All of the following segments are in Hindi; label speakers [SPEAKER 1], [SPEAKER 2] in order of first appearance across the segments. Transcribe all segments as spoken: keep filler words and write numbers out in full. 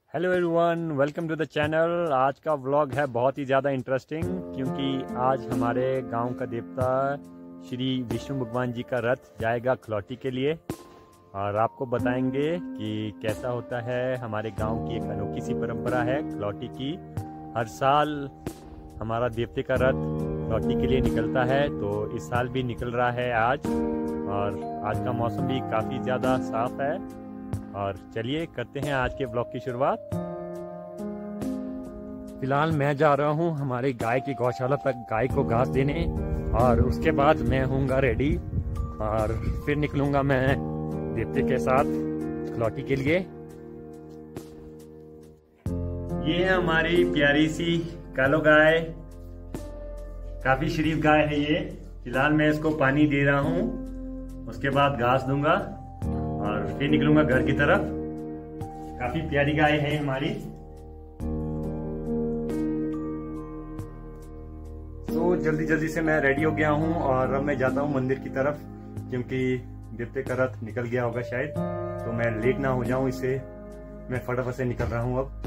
[SPEAKER 1] Hello everyone, welcome to the channel. आज का व्लॉग है बहुत ही ज़्यादा इंटरेस्टिंग क्योंकि आज हमारे गांव का देवता श्री विष्णु भगवान जी का रथ जाएगा खलौटी के लिए और आपको बताएंगे कि कैसा होता है। हमारे गांव की एक अनोखी सी परंपरा है खलौटी की। हर साल हमारा देवते का रथ खलौटी के लिए निकलता है, तो इस साल भी निकल रहा है आज। और आज का मौसम भी काफ़ी ज़्यादा साफ है। और चलिए करते हैं आज के ब्लॉग की शुरुआत। फिलहाल मैं जा रहा हूं हमारे गाय की गौशाला तक गाय को घास देने, और उसके बाद मैं होऊंगा रेडी और फिर निकलूंगा मैं देवते के साथ खलौटी के लिए। ये है हमारी प्यारी सी कालो गाय, काफी शरीफ गाय है ये। फिलहाल मैं इसको पानी दे रहा हूँ, उसके बाद घास दूंगा और फिर निकलूंगा घर की तरफ। काफी प्यारी गाय है हमारी। तो जल्दी जल्दी से मैं रेडी हो गया हूँ और अब मैं जाता हूँ मंदिर की तरफ, क्योंकि देवते का रथ निकल गया होगा शायद, तो मैं लेट ना हो जाऊं, इससे मैं फटाफट से निकल रहा हूँ। अब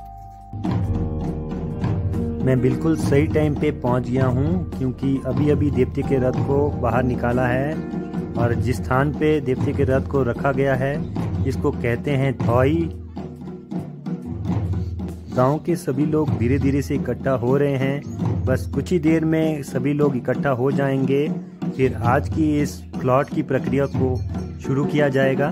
[SPEAKER 1] मैं बिल्कुल सही टाइम पे पहुंच गया हूँ, क्योंकि अभी अभी देवते के रथ को बाहर निकाला है। और जिस स्थान पे देवते के रथ को रखा गया है इसको कहते हैं थौई। गांव के सभी लोग धीरे धीरे से इकट्ठा हो रहे हैं, बस कुछ ही देर में सभी लोग इकट्ठा हो जाएंगे। फिर आज की इस प्लॉट की प्रक्रिया को शुरू किया जाएगा।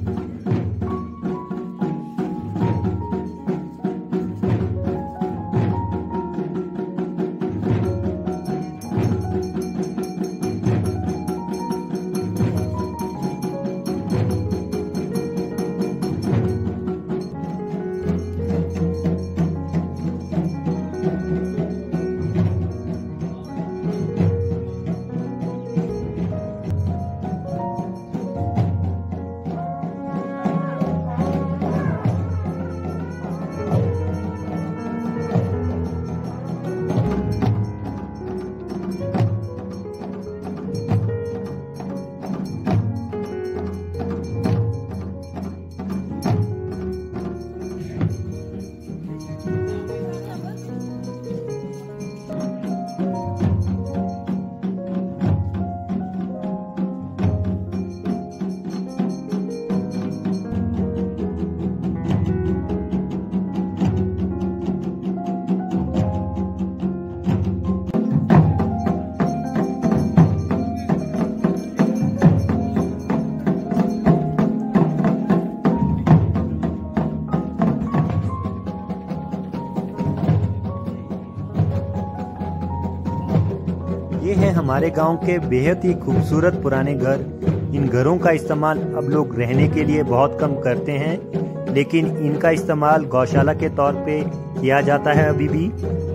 [SPEAKER 1] ये है हमारे गांव के बेहद ही खूबसूरत पुराने घर। इन घरों का इस्तेमाल अब लोग रहने के लिए बहुत कम करते हैं, लेकिन इनका इस्तेमाल गौशाला के तौर पे किया जाता है अभी भी।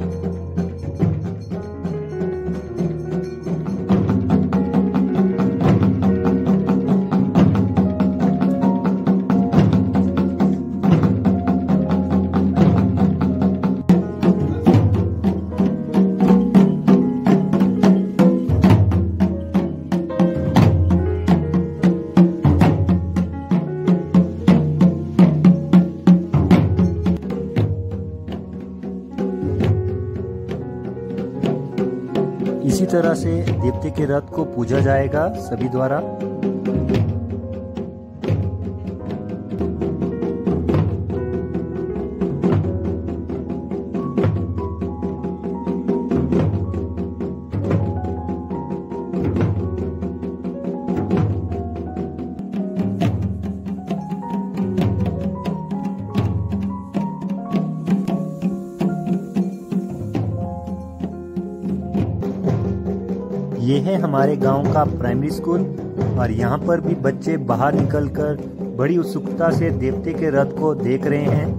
[SPEAKER 1] इसी तरह से देवते के रथ को पूजा जाएगा सभी द्वारा। ये है हमारे गांव का प्राइमरी स्कूल, और यहाँ पर भी बच्चे बाहर निकलकर बड़ी उत्सुकता से देवते के रथ को देख रहे हैं।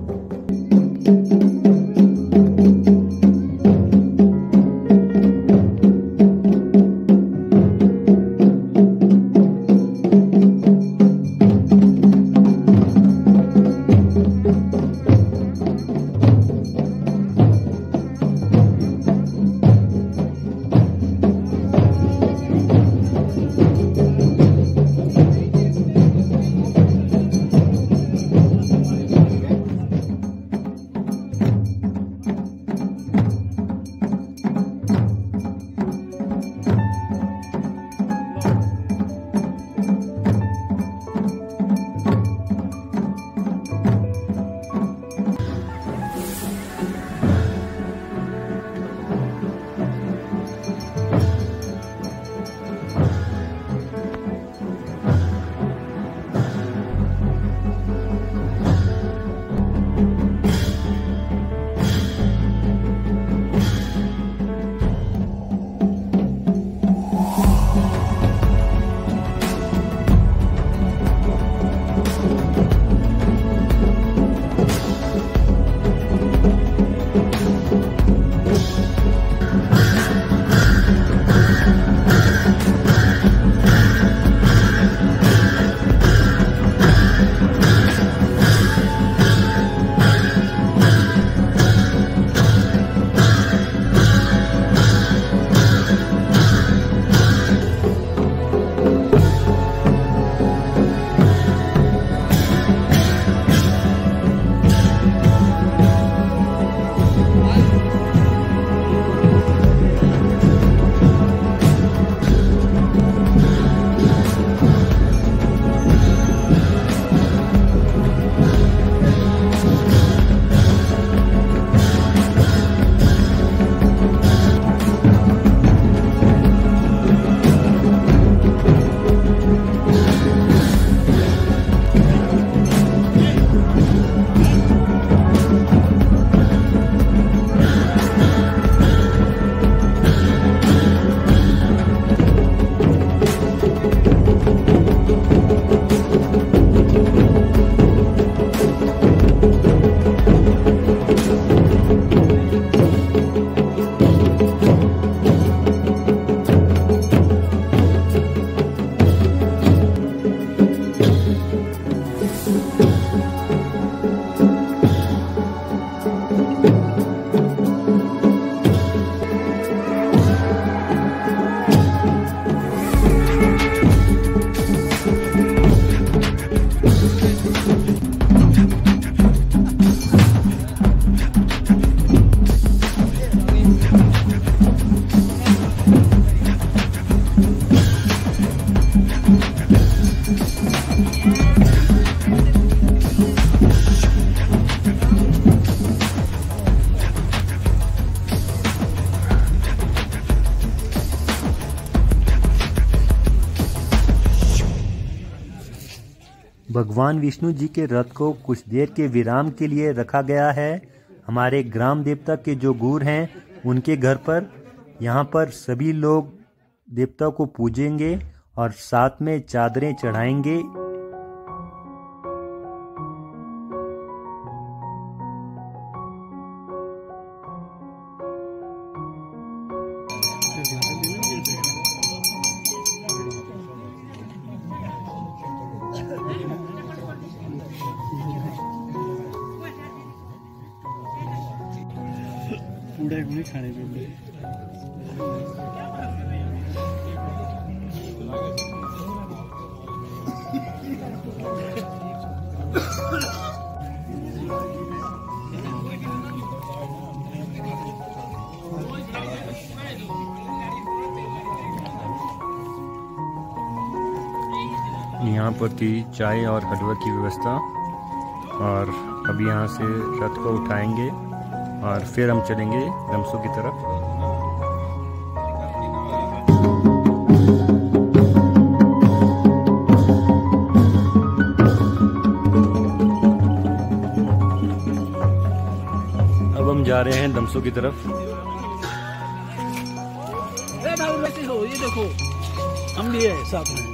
[SPEAKER 1] भगवान विष्णु जी के रथ को कुछ देर के विराम के लिए रखा गया है हमारे ग्राम देवता के जो गुर हैं उनके घर पर। यहाँ पर सभी लोग देवता को पूजेंगे और साथ में चादरें चढ़ाएंगे।
[SPEAKER 2] पूड़े गुड़ी खाने पीने
[SPEAKER 1] यहाँ पर थी चाय और हलवा की व्यवस्था और अब यहाँ से रथ को उठाएंगे और फिर हम चलेंगे रमसू की तरफ। अब हम जा रहे हैं दमसू की तरफ।
[SPEAKER 2] ये देखो हम भी है साथ में।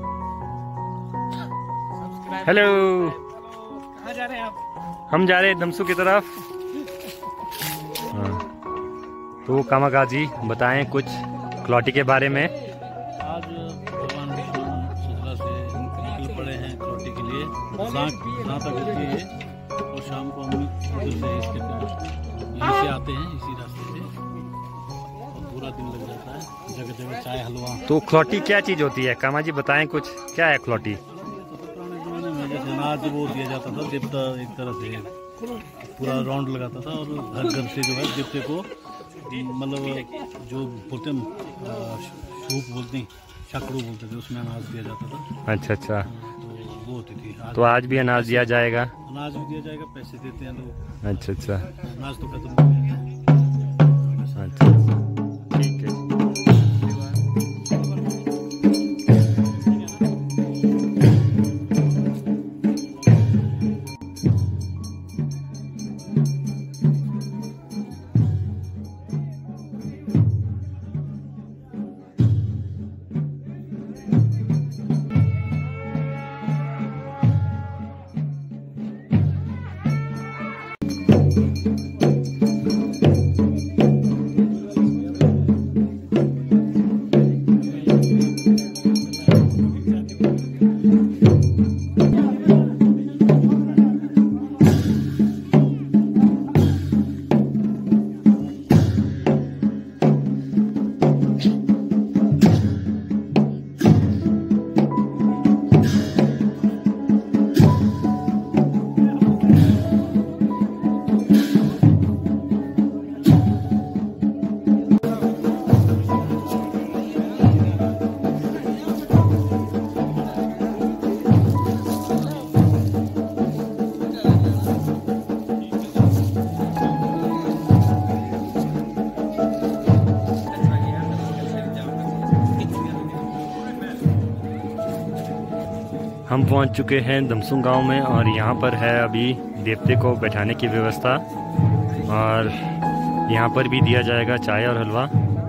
[SPEAKER 1] हेलो,
[SPEAKER 2] कहाँ जा रहे हैं आप?
[SPEAKER 1] हम जा रहे हैं दमसू की तरफ। हाँ। तो कामाका जी बताएं कुछ क्लौटी के बारे में।
[SPEAKER 2] आज भगवान विष्णु सजला से निकल पड़े हैं क्लौटी के लिए। जहाँ तक होती है और शाम को हम उधर से इसके यहीं से आते हैं इसी रास्ते से और पूरा दिन लग जाता है। जगह जगह चाय हलवा।
[SPEAKER 1] तो क्लौटी क्या चीज होती है कामा जी बताएं कुछ, क्या है क्लौटी?
[SPEAKER 2] पुराने जमाने में जैसे अनाज वो दिया जाता था देवता एक तरह से पूरा राउंड लगाता था और घर घर से जो है देवते को मतलब जो बोलते हैं सूप बोलते हैं शकड़ू बोलते थे उसमें अनाज दिया जाता था।
[SPEAKER 1] अच्छा अच्छा,
[SPEAKER 2] तो वो होती थी।
[SPEAKER 1] तो आज भी अनाज दिया जाएगा?
[SPEAKER 2] अनाज भी दिया जाएगा, पैसे देते हैं लोग।
[SPEAKER 1] अच्छा अच्छा,
[SPEAKER 2] अनाज तो खत्म हो गया है।
[SPEAKER 1] अच्छा ठीक है। हम पहुंच चुके हैं दमसू गांव में और यहाँ पर है अभी देवते को बैठाने की व्यवस्था और यहाँ पर भी दिया जाएगा चाय और हलवा।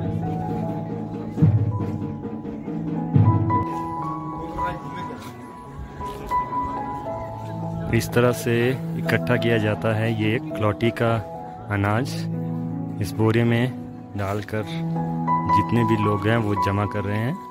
[SPEAKER 1] इस तरह से इकट्ठा किया जाता है ये क्लौटी का अनाज। इस बोरे में डालकर जितने भी लोग हैं वो जमा कर रहे हैं।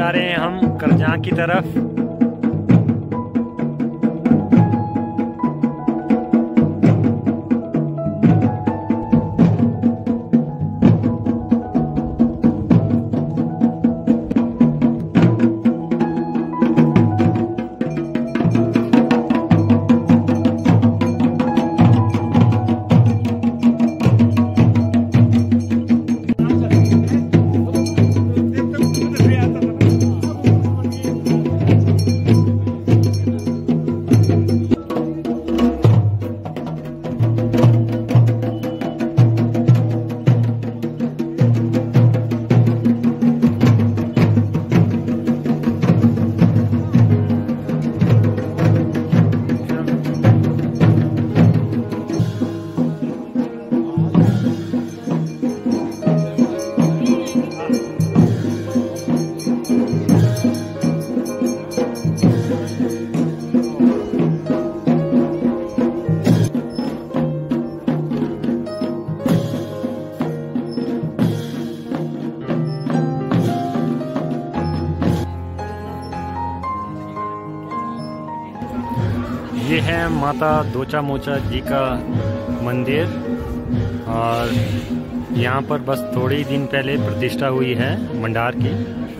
[SPEAKER 1] जा रहे हैं हम करजां की तरफ। ये है माता दोचा मोचा जी का मंदिर और यहाँ पर बस थोड़े ही दिन पहले प्रतिष्ठा हुई है मंडार की।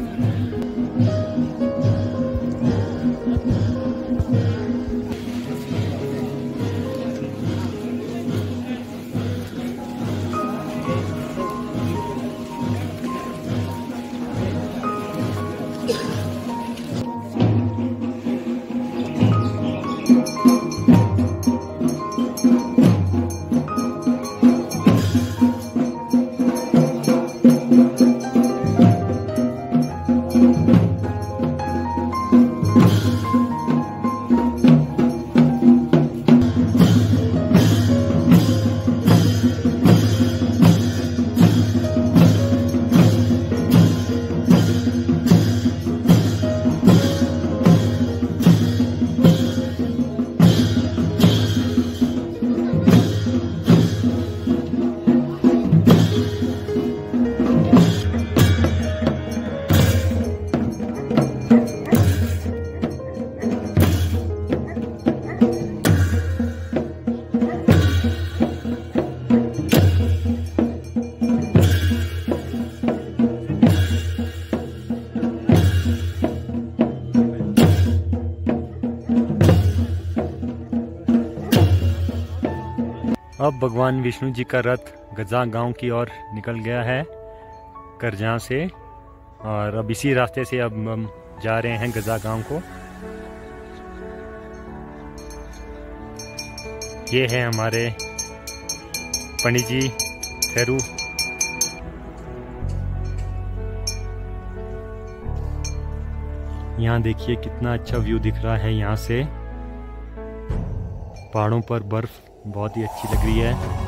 [SPEAKER 1] अब भगवान विष्णु जी का रथ गजा गांव की ओर निकल गया है करजां से, और अब इसी रास्ते से अब हम जा रहे हैं गजा गांव को। ये है हमारे पंडित जी खैरू। यहाँ देखिए कितना अच्छा व्यू दिख रहा है यहाँ से। पहाड़ों पर बर्फ बहुत ही अच्छी लग रही है।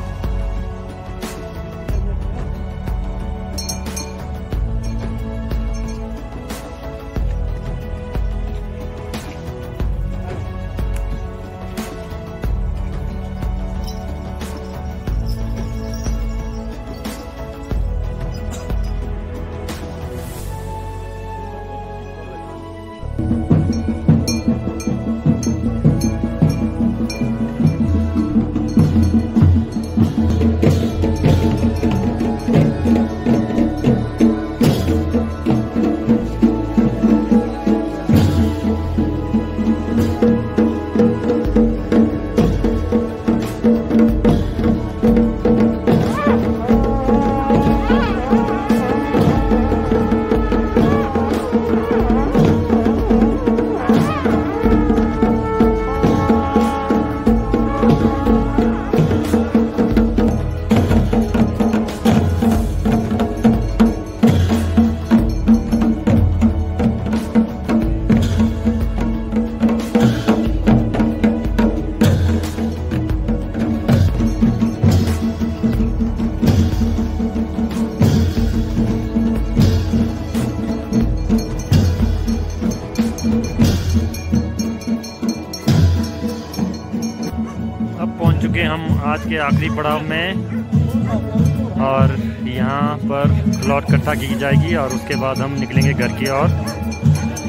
[SPEAKER 1] चुके हम आज के आखिरी पड़ाव में, और यहाँ पर प्लॉट इकट्ठा की जाएगी और उसके बाद हम निकलेंगे घर की ओर।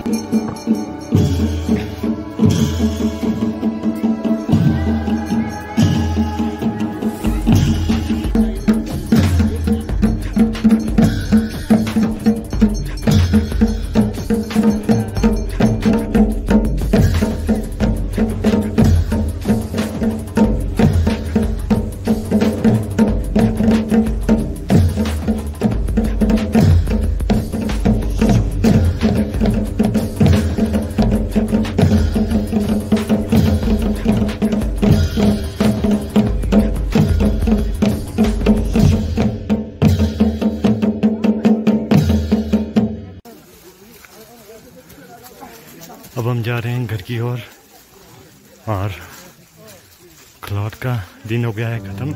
[SPEAKER 1] अब हम जा रहे हैं घर की ओर और, और क्लॉट का दिन हो गया है ख़त्म।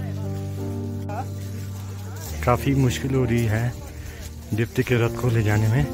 [SPEAKER 1] काफ़ी मुश्किल हो रही है देवते के रथ को ले जाने में।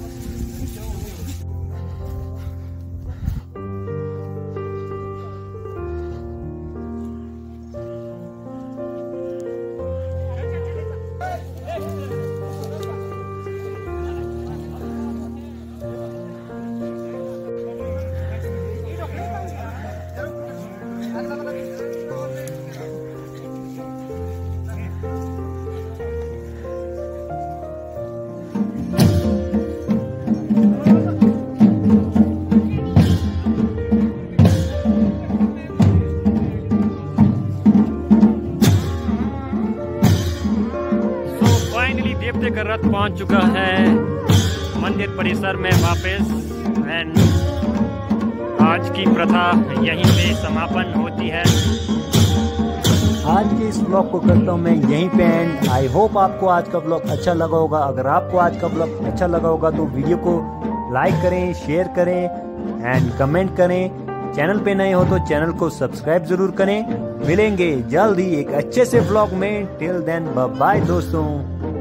[SPEAKER 1] देवते का रथ पहुंच चुका है मंदिर परिसर में वापस, एंड आज की प्रथा यहीं पे समापन होती है। आज के इस ब्लॉग को करता हूँ मैं यहीं पे एंड। आई होप आपको आज का ब्लॉग अच्छा लगा होगा। अगर आपको आज का ब्लॉग अच्छा लगा होगा तो वीडियो को लाइक करें, शेयर करें एंड कमेंट करें। चैनल पे नए हो तो चैनल को सब्सक्राइब जरूर करें। मिलेंगे जल्द ही एक अच्छे से ब्लॉग में। टिल देन बाय बाय दोस्तों।